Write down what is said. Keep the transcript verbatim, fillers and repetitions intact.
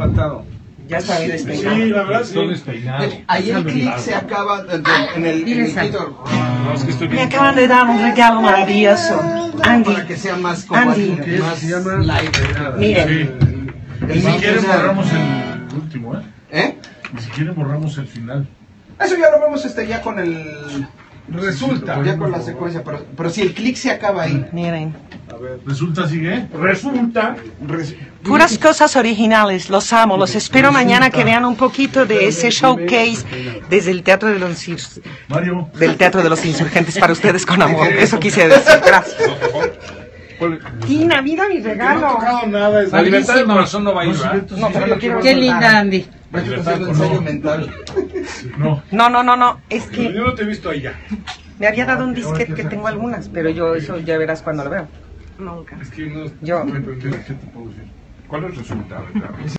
levantado. Ya está bien despeinado. Sí, la verdad, sí. Todo despeinado. Ahí el clic se acaba en el, en el, en el título. No, es que estoy Me bien. acaban de dar un regalo maravilloso. Andy, Para que sea más como Andy. algo más Se llama light. miren, El Ni siquiera final. borramos el último, ¿eh? ¿Eh? Ni siquiera borramos el final. Eso ya lo vemos este ya con el resulta. ya con la secuencia, pero, pero si el clic se acaba ahí. miren. Resulta, sigue. Resulta. Res- Puras cosas originales, los amo, los espero mañana que vean un poquito de ese showcase desde el Teatro de los Ins- Mario. del Teatro de los Insurgentes para ustedes con amor. Eso quise decir. Gracias. Tina, mira mi No ha regalo. tocado nada. Es La libertad del corazón no va a ir, ¿verdad? No, pero lo quiero Qué contar. linda, Andy. Va a estar haciendo ensayo mental. No. No, no, no, no, es que Yo no te he visto ahí ya. me había dado un disquete que tengo algunas, pero yo eso ya verás cuando lo veo. Nunca. Es que no. Yo. ¿Qué te puedo decir? ¿Cuál es el resultado?